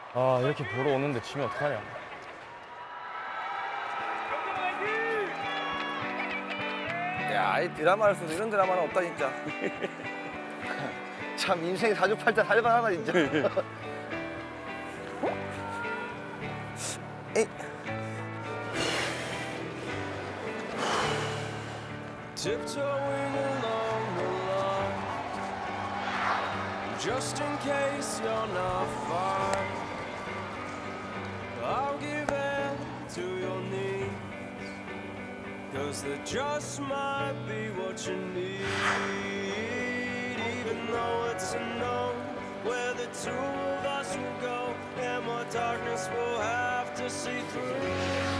아, 이렇게 보러 오는데 지면 어떡하냐. 야, 이 드라마를 써도 이런 드라마는 없다 진짜. 참 인생 사주팔자 살만하다 진짜. 에이. Tiptoeing along the line, just in case you're not fine. I'll give in to your needs, 'cause they just might be what you need. Even though it's unknown where the two of us will go, and what darkness we'll have to see through.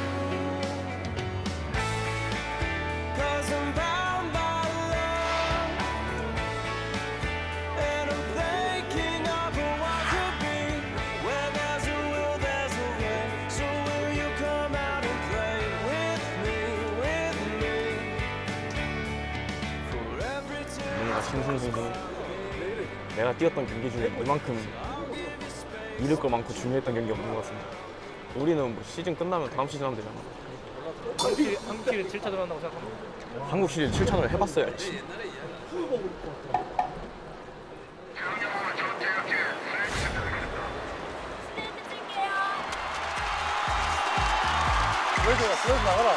'Cause I'm bound by love, and I'm thinking of what could be. Where there's a will, there's a way. So will you come out and play with me? For every 뭔가 싱숭생숭. 내가 뛰었던 경기 중에 이만큼 잃을 거 많고 중요했던 경기 없는 것 같습니다. 우리는 뭐 시즌 끝나면 다음 시즌 하면 되잖아. 한국 시리즈 7차 들어간다고 생각합니다. 한국 시리즈 7차전을 해봤어야지. 슬래시 나가라.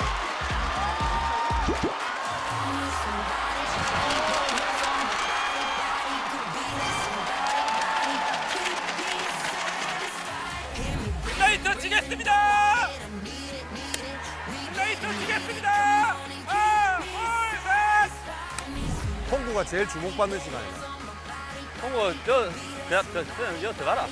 라이트 치겠습니다. 라이트 치겠습니다. 하나, 둘, 셋. 홍구가 제일 주목받는 시간이다. 홍구 그냥 저 들어가라.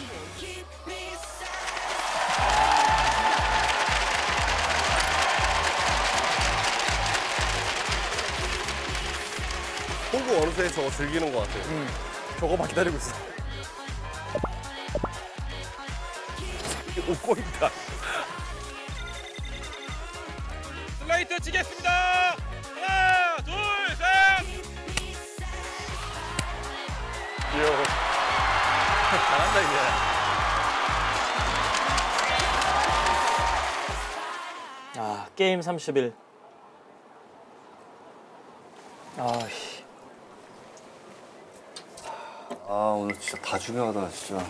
홍구 어느새 저거 즐기는 것 같아요. 저거만 기다리고 있어. 웃고 있다. 슬라이트 치겠습니다. 하나, 둘, 셋. 귀여워. 잘한다 이제. 아, 게임 31. 아씨. 아 오늘 진짜 다 중요하다 진짜.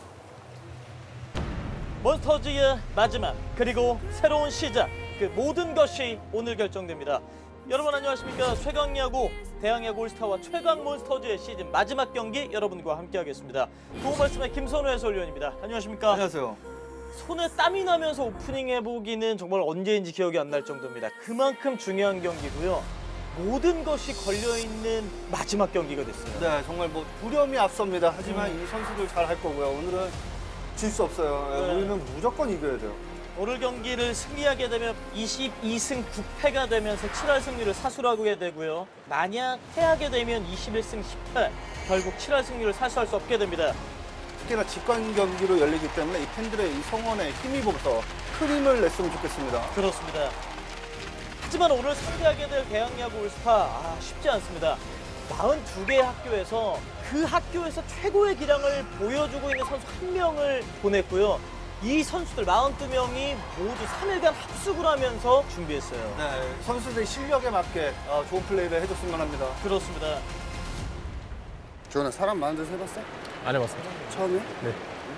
몬스터즈의 마지막 그리고 새로운 시작, 그 모든 것이 오늘 결정됩니다. 여러분 안녕하십니까. 최강야구 대학야구 올스타와 최강 몬스터즈의 시즌 마지막 경기 여러분과 함께하겠습니다. 도움 말씀의 김선우 해설위원입니다. 안녕하십니까. 안녕하세요. 손에 땀이 나면서 오프닝 해보기는 정말 언제인지 기억이 안 날 정도입니다. 그만큼 중요한 경기고요. 모든 것이 걸려있는 마지막 경기가 됐어요. 네 정말 뭐 두려움이 앞섭니다. 하지만 이 선수들 잘 할 거고요. 오늘은 질 수 없어요. 네. 우리는 무조건 이겨야 돼요. 오늘 경기를 승리하게 되면 22승 9패가 되면서 7할 승률을 사수로 하게 되고요. 만약 패하게 되면 21승 10패, 결국 7할 승률을 사수할 수 없게 됩니다. 특히나 직관 경기로 열리기 때문에 이 팬들의 이 성원에 힘입어서 큰 힘을 냈으면 좋겠습니다. 그렇습니다. 하지만 오늘 상대하게 될 대학야구 올스타 쉽지 않습니다. 42개의 학교에서 그 학교에서 최고의 기량을 보여주고 있는 선수 1명을 보냈고요. 이 선수들 42명이 모두 3일간 합숙을 하면서 준비했어요. 네, 선수들의 실력에 맞게 좋은 플레이를 해줬으면 합니다. 그렇습니다. 조현아 사람 많은 데서 해봤어? 안 해봤습니다. 처음에? 네.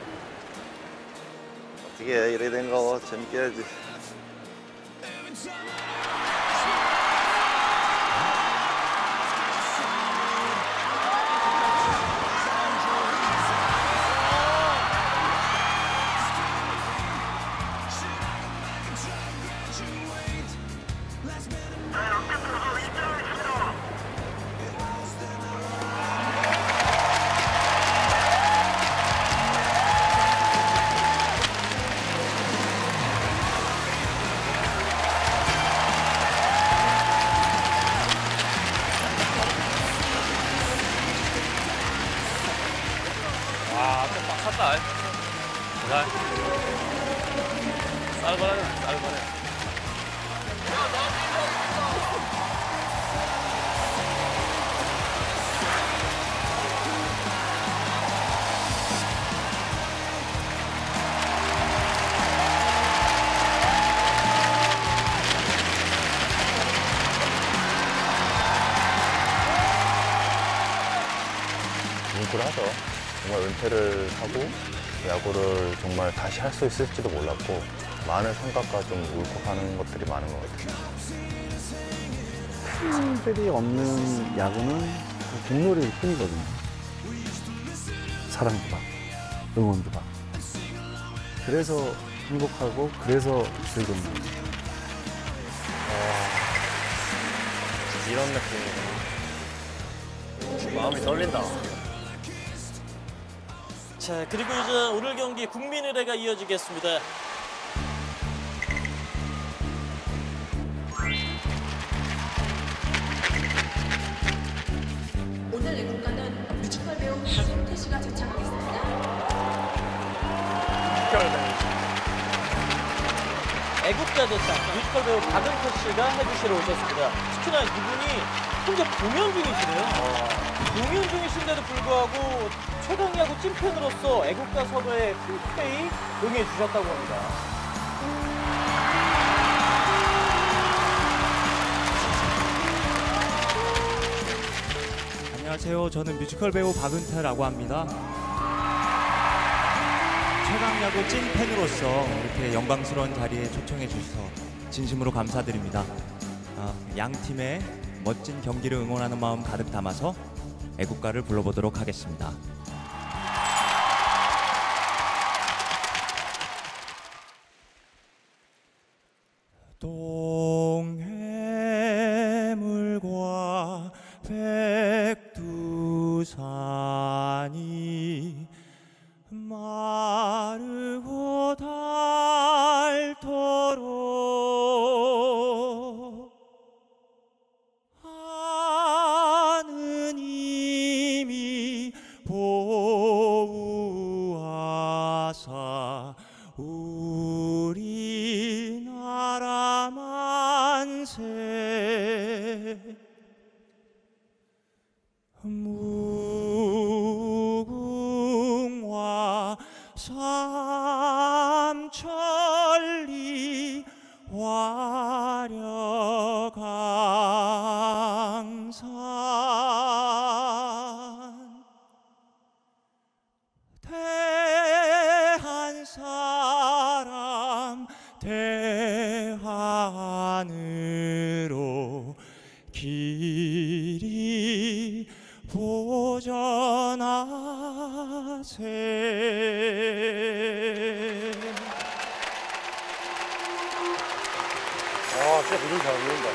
어떻게 이래 된 거 재밌게 해야지. 찼다. 자, 쌀벌하네, 쌀벌해. 뭉클하죠. 정말 은퇴를 하고 야구를 정말 다시 할 수 있을지도 몰랐고 많은 생각과 좀 울컥하는 것들이 많은 것 같아요. 팬들이 없는 야구는 공놀이 뿐이거든요. 사랑도 받고 응원도 받고 그래서 행복하고 그래서 즐겁네요. 이런 느낌이구나. 마음이 떨린다. 자, 그리고 이제 오늘 경기 국민의례가 이어지겠습니다. 오늘 애국가는 뮤지컬 배우 박은태 씨가 제창하겠습니다. 애국가 대상 뮤지컬 배우 박은태 씨가 해주시러 오셨습니다. 특히나 이분이 현재 공연 중이시네요. 공연 중이신데도 불구하고 최강야구 찐팬으로서 애국가 섭외에 흔쾌히 응해주셨다고 합니다. 안녕하세요. 저는 뮤지컬 배우 박은태라고 합니다. 최강야구 찐팬으로서 이렇게 영광스러운 자리에 초청해 주셔서 진심으로 감사드립니다. 양 팀의 멋진 경기를 응원하는 마음 가득 담아서 애국가를 불러보도록 하겠습니다. 동해물과 백두산이 마르고 닳도록 하느님이 보호하사 우리나라 만세 무궁화 삼천리 화려강산 대한 사람 대한으로 길이 보전하세. 아, 진짜 그림 잘 어울린다.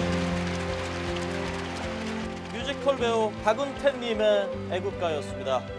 뮤지컬 배우 박은태님의 애국가였습니다.